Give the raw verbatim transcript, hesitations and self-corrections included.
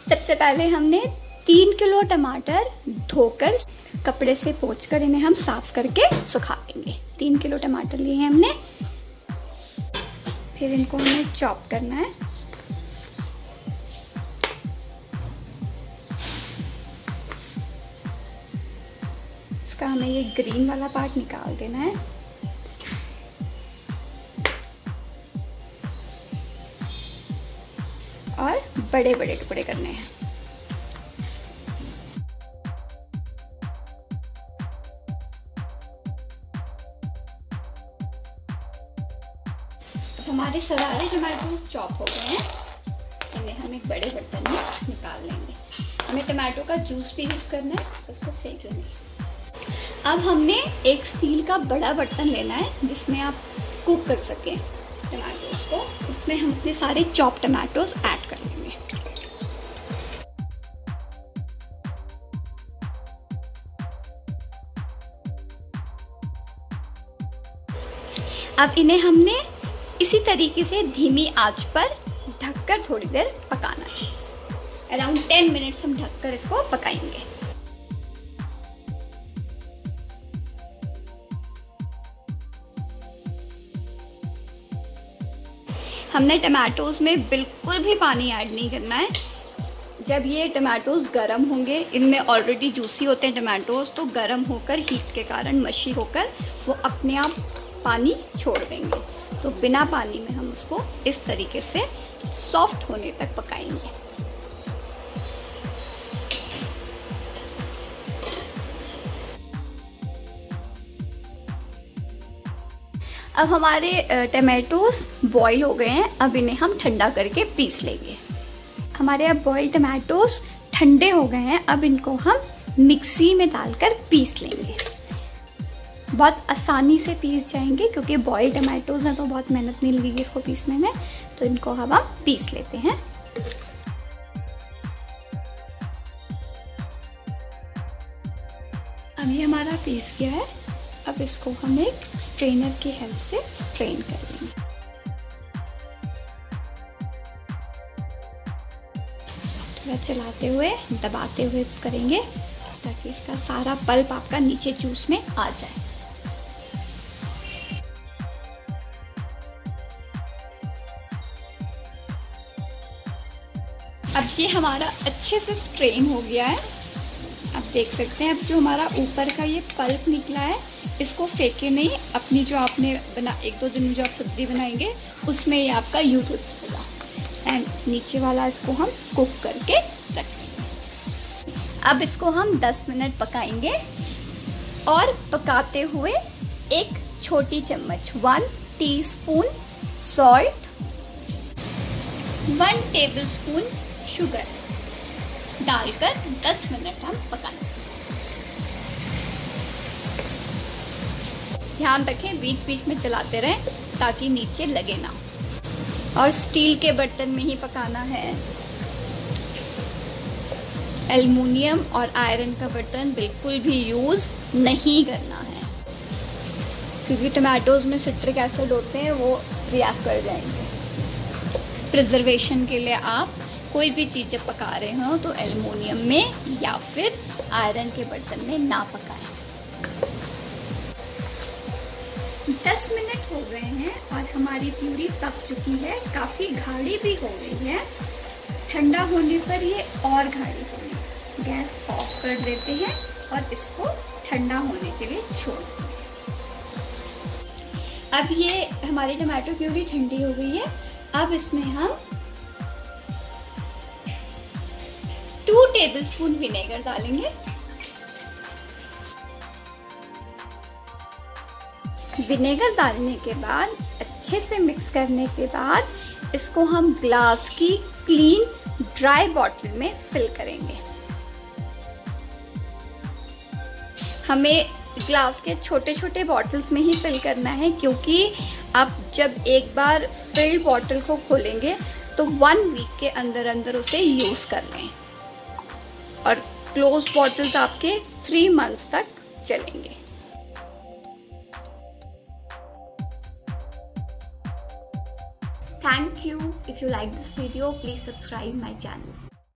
सबसे पहले हमने तीन किलो टमाटर धोकर कपड़े से पोंछकर इन्हें हम साफ करके सुखा लेंगे। तीन किलो टमाटर लिए हैं हमने। फिर इनको हमें चॉप करना है। इसका हमें ये ग्रीन वाला पार्ट निकाल देना है। और बड़े बड़े टुकड़े करने हैं। हमारे सारे टमाटोज चॉप हो गए हैं। इन्हें हम एक बड़े बर्तन में निकाल लेंगे। हमें टमाटो का जूस भी यूज़ करना है तो उसको फेंक लेंगे। अब हमने एक स्टील का बड़ा बर्तन लेना है जिसमें आप कुक कर सकें टमाटोज को। उसमें हम अपने सारे चॉप टमाटोज ऐड कर लेंगे। अब इन्हें हमने इसी तरीके से धीमी आंच पर ढककर थोड़ी देर पकाना है। अराउंड टेन मिनट्स हम ढककर इसको पकाएंगे। हमने टमाटोज में बिल्कुल भी पानी ऐड नहीं करना है। जब ये टमाटोज गर्म होंगे, इनमें ऑलरेडी जूसी होते हैं टमाटोज, तो गर्म होकर हीट के कारण मशी होकर वो अपने आप पानी छोड़ देंगे। तो बिना पानी में हम उसको इस तरीके से सॉफ्ट होने तक पकाएंगे। अब हमारे टमाटोज बॉईल हो गए हैं। अब इन्हें हम ठंडा करके पीस लेंगे। हमारे अब बॉइल्ड टमाटोज ठंडे हो गए हैं। अब इनको हम मिक्सी में डालकर पीस लेंगे। बहुत आसानी से पीस जाएंगे क्योंकि बॉइल्ड टमाटोज हैं तो बहुत मेहनत नहीं लगेगी इसको पीसने में। तो इनको हम अब पीस लेते हैं। अब ये हमारा पीस गया है। अब इसको हम एक स्ट्रेनर की हेल्प से स्ट्रेन कर लेंगे। थोड़ा चलाते हुए दबाते हुए करेंगे ताकि इसका सारा पल्प आपका नीचे जूस में आ जाए। अब ये हमारा अच्छे से स्ट्रेन हो गया है। आप देख सकते हैं अब जो हमारा ऊपर का ये पल्प निकला है इसको फेंके नहीं, अपनी जो आपने बना एक दो दिन में जो आप सब्जी बनाएंगे उसमें ये आपका यूज हो जाएगा। एंड नीचे वाला इसको हम कुक करके रख लेंगे। अब इसको हम दस मिनट पकाएंगे और पकाते हुए एक छोटी चम्मच one teaspoon salt, one tablespoon sugar डालकर दस मिनट हम पकाएंगे। ध्यान रखें बीच बीच में चलाते रहें ताकि नीचे लगे ना। और स्टील के बर्तन में ही पकाना है। एल्युमिनियम और आयरन का बर्तन बिल्कुल भी यूज नहीं करना है क्योंकि टमाटोज में सिट्रिक एसिड होते हैं, वो रिएक्ट कर जाएंगे। प्रिजर्वेशन के लिए आप कोई भी चीज़ें पका रहे हो तो एल्युमिनियम में या फिर आयरन के बर्तन में ना पकाएं। दस मिनट हो गए हैं और हमारी प्यूरी पक चुकी है। काफ़ी गाढ़ी भी हो गई है। ठंडा होने पर ये और गाढ़ी होगी। गैस ऑफ कर देते हैं और इसको ठंडा होने के लिए छोड़ देंगे। अब ये हमारी टमाटो प्यूरी ठंडी हो गई है। अब इसमें हम टू टेबलस्पून विनेगर डालेंगे। विनेगर डालने के बाद अच्छे से मिक्स करने के बाद इसको हम ग्लास की क्लीन ड्राई बॉटल में फिल करेंगे। हमें ग्लास के छोटे छोटे बॉटल्स में ही फिल करना है क्योंकि आप जब एक बार फिल्ड बॉटल को खोलेंगे तो वन वीक के अंदर अंदर उसे यूज कर लें और क्लोज बॉटल्स आपके थ्री मंथ्स तक चलेंगे। Thank you. If you like this video, please subscribe my channel.